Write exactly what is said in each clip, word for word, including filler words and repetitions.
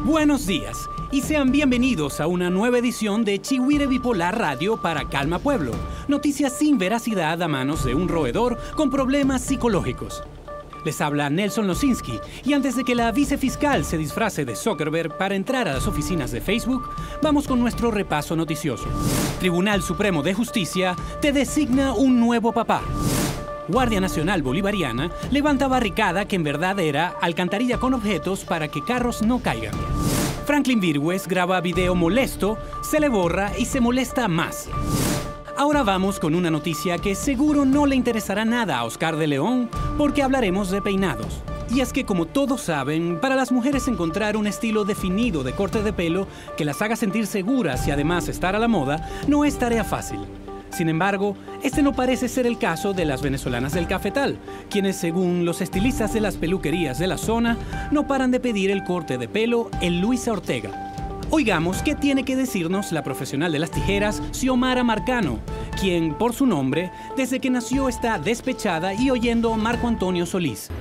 Buenos días y sean bienvenidos a una nueva edición de Chihuire Bipolar Radio para Calma Pueblo. Noticias sin veracidad a manos de un roedor con problemas psicológicos. Les habla Nelson Losinski y antes de que la vicefiscal se disfrace de Zuckerberg para entrar a las oficinas de Facebook, vamos con nuestro repaso noticioso. Tribunal Supremo de Justicia te designa un nuevo papá. Guardia Nacional Bolivariana levanta barricada que en verdad era alcantarilla con objetos para que carros no caigan. Franklin Virgües graba video molesto, se le borra y se molesta más. Ahora vamos con una noticia que seguro no le interesará nada a Oscar de León porque hablaremos de peinados. Y es que como todos saben, para las mujeres encontrar un estilo definido de corte de pelo que las haga sentir seguras y además estar a la moda no es tarea fácil. Sin embargo, este no parece ser el caso de las venezolanas del cafetal, quienes según los estilistas de las peluquerías de la zona, no paran de pedir el corte de pelo en Luisa Ortega. Oigamos qué tiene que decirnos la profesional de las tijeras, Xiomara Marcano, quien, por su nombre, desde que nació está despechada y oyendo Marco Antonio Solís.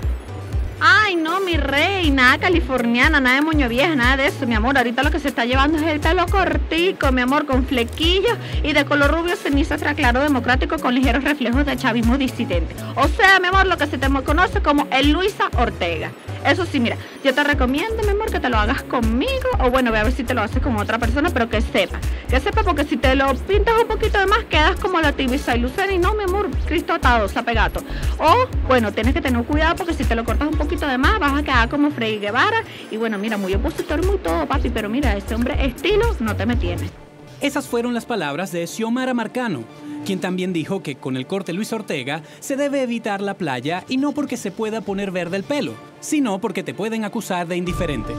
Ay, no, mi rey, nada californiana, nada de moño vieja, nada de eso, mi amor. Ahorita lo que se está llevando es el pelo cortico, mi amor, con flequillos y de color rubio ceniza claro democrático con ligeros reflejos de chavismo disidente. O sea, mi amor, lo que se te conoce como el Luisa Ortega. Eso sí, mira, yo te recomiendo, mi amor, que te lo hagas conmigo, o bueno, voy a ver si te lo haces con otra persona, pero que sepa, que sepa, porque si te lo pintas un poquito de más, quedas como la Tibisa y Lucena, y no, mi amor, Cristo atado, zapegato. O, bueno, tienes que tener cuidado, porque si te lo cortas un poquito de más, vas a quedar como Freddy Guevara, y bueno, mira, muy opositor, muy todo, papi, pero mira, este hombre estilo no te me tiene. Esas fueron las palabras de Xiomara Marcano, quien también dijo que con el corte Luis Ortega se debe evitar la playa y no porque se pueda poner verde el pelo, sino porque te pueden acusar de indiferente.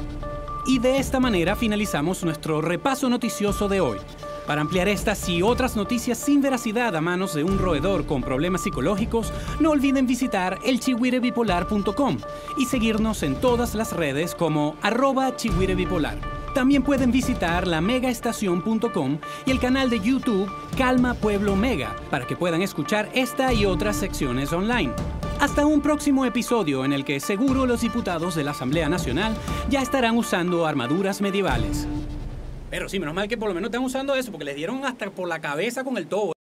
Y de esta manera finalizamos nuestro repaso noticioso de hoy. Para ampliar estas y otras noticias sin veracidad a manos de un roedor con problemas psicológicos, no olviden visitar el chihuire bipolar punto com y seguirnos en todas las redes como arroba chihuirebipolar. También pueden visitar la megaestación punto com y el canal de YouTube Calma Pueblo Mega para que puedan escuchar esta y otras secciones online. Hasta un próximo episodio en el que seguro los diputados de la Asamblea Nacional ya estarán usando armaduras medievales. Pero sí, menos mal que por lo menos están usando eso porque les dieron hasta por la cabeza con el tobo.